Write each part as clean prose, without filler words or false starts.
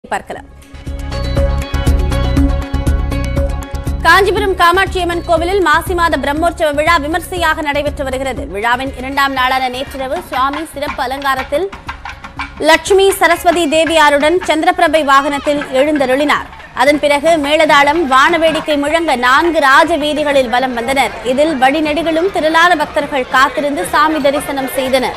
பார்க்கலாம். காஞ்சிபுரம் காமாட்சியம்மன் கோவிலில் மாசி மாத பிரம்மோற்சவ விழா விமர்சையாக நடைபெற்று வருகிறது. விழாவின் இரண்டாம் நாளான நேற்றிரவு சுவாமி சிறப்பு அலங்காரத்தில் லட்சுமி சரஸ்வதி தேவியாருடன் சந்திரபிரபை வாகனத்தில் எழுந்தருளினார். அதன் பிறகு மேளதாளம் வானவேடிக்கை முழங்க 4 ராஜ வீதிகளில் வலம் வந்தனர். இதில் வழிநெடுகிலும் திரளான பக்தர்கள் காத்திருந்து சாமி தரிசனம் செய்தனர்.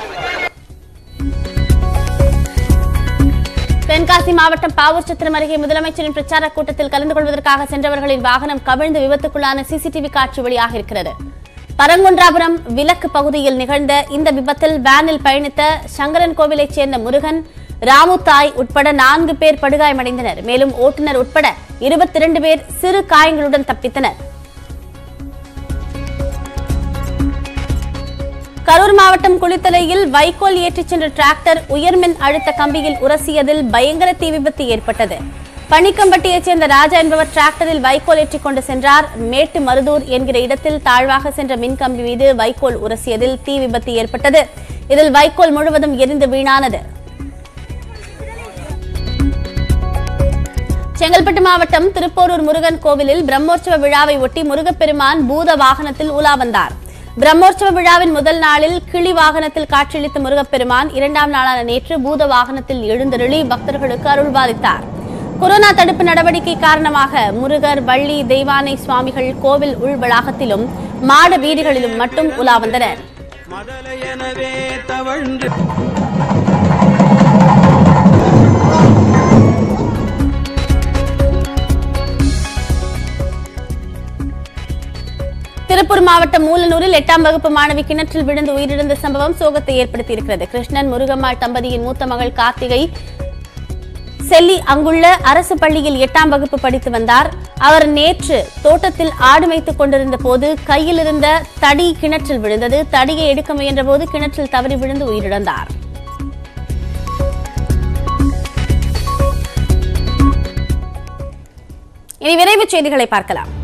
தென்காசி மாவட்டம் பாவூர்சத்திரம் அருகே முதலமைச்சரின் பிரச்சார கூட்டத்தில் கலந்து கொள்வதற்காக சென்றவர்களின் வாகனம் கவிழ்ந்து விபத்துக்குள்ளான சிசிடிவி காட்சி வெளியாக இருக்கிறது. பரங்குன்றாபுரம் விலக்கு பகுதியில் நிகழ்ந்த இந்த விபத்தில் வேனில் பயணித்த சங்கரன் கோவிலைச் சேர்ந்த முருகன், ராமு தாய் உட்பட 4 பேர் படுகாயமடைந்தனர். மேலும் ஓட்டுநர் உட்பட 22 பேர் சிறு காயங்களுடன் தப்பித்தனர். கரூர் மாவட்டம் குளித்தலையில் வைக்கோல் ஏற்றிச் சென்ற டிராக்டர் உயர்மின் அழுத்த கம்பியில் உரசியதில் பயங்கர தீ விபத்து ஏற்பட்டது. பணிக்கம்பட்டியைச் சேர்ந்த ராஜா என்பவர் டிராக்டரில் வைக்கோல் ஏற்றிக் கொண்டு சென்றார். மேட்டு மருதூர் என்கிற இடத்தில் தாழ்வாக சென்ற மின்கம்பி மீது வைக்கோல் உரசியதில் தீ விபத்து ஏற்பட்டது. இதில் வைக்கோல் முழுவதும் எரிந்து வீணானது. செங்கல்பட்டு மாவட்டம் திருப்போரூர் முருகன் கோவிலில் பிரம்மோற்சவ விழாவை ஒட்டி முருகப்பெருமான் பூத வாகனத்தில் உலா வந்தார். பிரம்மோற்சவ விழாவின் முதல் நாளில் கிளி வாகனத்தில் காட்சியளித்த முருகப்பெருமான் இரண்டாம் நாளான நேற்று பூத வாகனத்தில் எழுந்தருளி பக்தர்களுக்கு அருள்பாலித்தார். கொரோனா தடுப்பு நடவடிக்கை காரணமாக முருகர், வள்ளி, தெய்வானை சுவாமிகள் கோவில் உள் வளாகத்திலும் மாட வீதிகளிலும் மட்டும் உலா வந்தனர். திருப்பூர் மாவட்டம் மூலனூரில் 8ஆம் வகுப்பு மாணவி கிணற்றில் விழுந்து உயிரிழந்த சம்பவம் சோகத்தை ஏற்படுத்தியிருக்கிறது. கிருஷ்ணன், முருகம்மாள் தம்பதியின் மூத்த மகள் கார்த்திகை செல்லி அங்குள்ள அரசு பள்ளியில் 8ஆம் வகுப்பு படித்து வந்தார். அவர் நேற்று தோட்டத்தில் ஆடு மேய்த்துக் கொண்டிருந்த போது கையில் இருந்த தடி கிணற்றில் விழுந்தது. தடியை எடுக்க முயன்ற போது கிணற்றில் தவறி விழுந்து உயிரிழந்தார். இனி விரைவுச் செய்திகளை பார்க்கலாம்.